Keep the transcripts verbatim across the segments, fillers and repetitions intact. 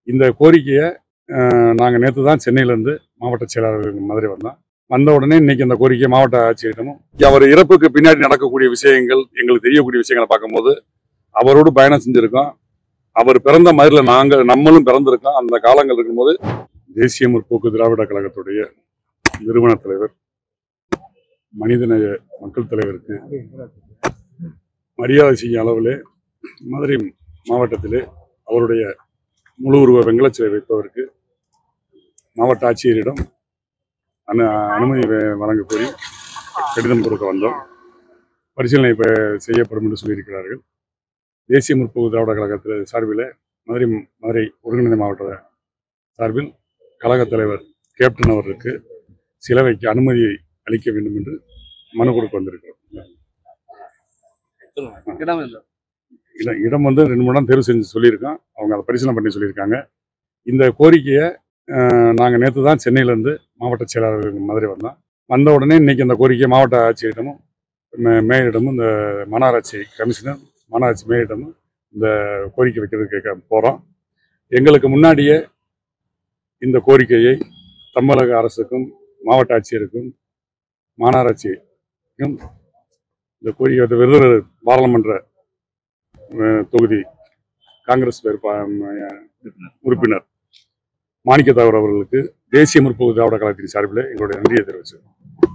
இந்த கோரிக்கையை நாங்கள் நேற்று தான் சென்னையிலேருந்து மாவட்ட செயலாளர் மதுரை வந்தோம். வந்த உடனே இன்னைக்கு அந்த கோரிக்கை மாவட்ட ஆட்சியரிடமும் அவர் இறப்புக்கு பின்னாடி நடக்கக்கூடிய விஷயங்கள் எங்களுக்கு தெரியக்கூடிய விஷயங்களை பார்க்கும்போது அவரோடு பயணம் செஞ்சுருக்கோம். அவர் பிறந்த மாதிரில நாங்கள் நம்மளும் பிறந்திருக்கோம். அந்த காலங்கள் இருக்கும்போது தேசிய முற்போக்கு திராவிட கழகத்துடைய நிறுவன தலைவர் மனிதநேய மக்கள் தலைவருக்கு மரியாதை செய்யும் அளவிலே மதுரை மாவட்டத்திலே அவருடைய முழு உருவ வெங்கலச்சிலை வைப்பதற்கு மாவட்ட ஆட்சியரிடம் அனு அனுமதி வழங்க கோரி கடிதம் கொடுக்க வந்தோம். பரிசீலனை செய்யப்படும் என்று சொல்லியிருக்கிறார்கள். தேசிய முற்போக்கு திராவிட கழகத்தில் சார்பில் மதுரை மதுரை ஒருங்கிணைந்த மாவட்ட சார்பில் கழக தலைவர் கேப்டன் அவர்களுக்கு சிலை வைக்க அனுமதி அளிக்க வேண்டும் என்று மனு கொடுக்க வந்திருக்கிறோம். இடம் இடம் வந்து ரெண்டு மூணு இடம் தேர்வு செஞ்சு சொல்லியிருக்கோம். அவங்க அதை பரிசீலனை பண்ணி சொல்லியிருக்காங்க. இந்த கோரிக்கையை நாங்கள் நேற்று தான் சென்னையிலேருந்து மாவட்ட செயலாளர் மதுரை வந்தோம். வந்த உடனே இன்னைக்கு அந்த கோரிக்கையை மாவட்ட ஆட்சியரிடமும் மேயரிடமும் இந்த மாநகராட்சி கமிஷனர் மாநகராட்சி மேயரிடமும் இந்த கோரிக்கை வைக்கிறது கேட்க போகிறோம். எங்களுக்கு முன்னாடியே இந்த கோரிக்கையை தமிழக அரசுக்கும் மாவட்ட ஆட்சியருக்கும் மாநகராட்சிக்கும் இந்த கோரிக்கை விருதுநகர் பாராளுமன்ற தொகுதி காங்கிரஸ் உறுப்பினர் மாணிக்கத்தாவர் அவர்களுக்கு தேசிய முற்போக்கு திராவிட கழகத்தின் சார்பில் எங்களுடைய நன்றியை தெரிவிச்சோம்.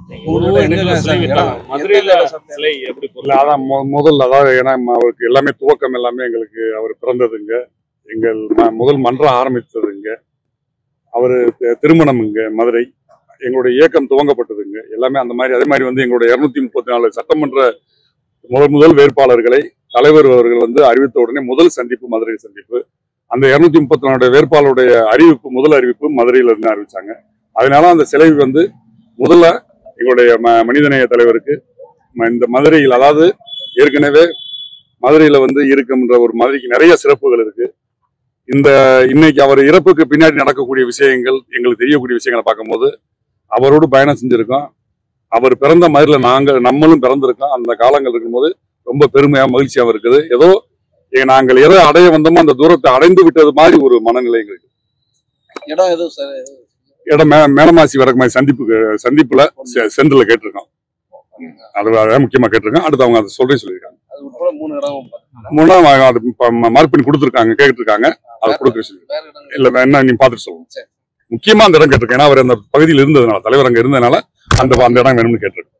அதான் முதல் அதாவது ஏன்னா அவருக்கு எல்லாமே துவக்கம் எல்லாமே எங்களுக்கு அவர் பிறந்ததுங்க, எங்கள் முதல் மன்றம் ஆரம்பித்ததுங்க, அவர் திருமணம் இங்க மதுரை, எங்களுடைய இயக்கம் துவங்கப்பட்டதுங்க எல்லாமே அந்த மாதிரி. அதே மாதிரி வந்து எங்களுடைய இருநூத்தி முப்பத்தி நாலு சட்டமன்ற முதல் முதல் வேட்பாளர்களை தலைவர் அவர்கள் வந்து அறிவித்த உடனே முதல் சந்திப்பு மதுரை சந்திப்பு. அந்த இருநூத்தி முப்பத்தி நாலு வேட்பாளருடைய அறிவிப்பு முதல் அறிவிப்பு மதுரையில இருந்து அறிவிச்சாங்க. அதனால அந்த சிலை வந்து முதல்ல எங்களுடைய ம மனிதநேய தலைவருக்கு இந்த மதுரையில், அதாவது ஏற்கனவே மதுரையில வந்து இருக்குன்ற ஒரு மதுரைக்கு நிறைய சிறப்புகள் இருக்கு. இந்த இன்னைக்கு அவர் இறப்புக்கு பின்னாடி நடக்கக்கூடிய விஷயங்கள் எங்களுக்கு தெரியக்கூடிய விஷயங்களை பார்க்கும்போது அவரோடு பயணம் செஞ்சிருக்கோம். அவர் பிறந்த மாதிரில நாங்கள் நம்மளும் பிறந்திருக்கோம். அந்த காலங்கள் இருக்கும்போது ரொம்ப பெருமையா மகிழ்ச்சியாக இருக்குது. ஏதோ நாங்கள் எதை அடைய வந்தோமோ அந்த தூரத்தை அடைந்து விட்டது மாதிரி ஒரு மனநிலை எங்களுக்கு. இடம் எதுவும் சார் இடம் மே மேலமாசி வடக்கு மாதிரி சந்திப்பு சந்திப்புல சென்ட்ரல கேட்டிருக்கோம். அது முக்கியமா கேட்டிருக்கோம். அடுத்து அவங்க அதை சொல்றே சொல்லியிருக்காங்க. மூணாம் அது மார்க் கொடுத்துருக்காங்க, கேட்டிருக்காங்க. அதை கொடுக்க சொல்லி இல்ல என்ன நீங்க பாத்துட்டு சொல்லுங்க. முக்கியமா அந்த இடம் கேட்டிருக்கேன். ஏன்னா அவர் அந்த பகுதியில் இருந்ததுனால, தலைவர் அங்க இருந்ததுனால அந்த அந்த இடம் வேணும்னு கேட்டிருக்கேன்.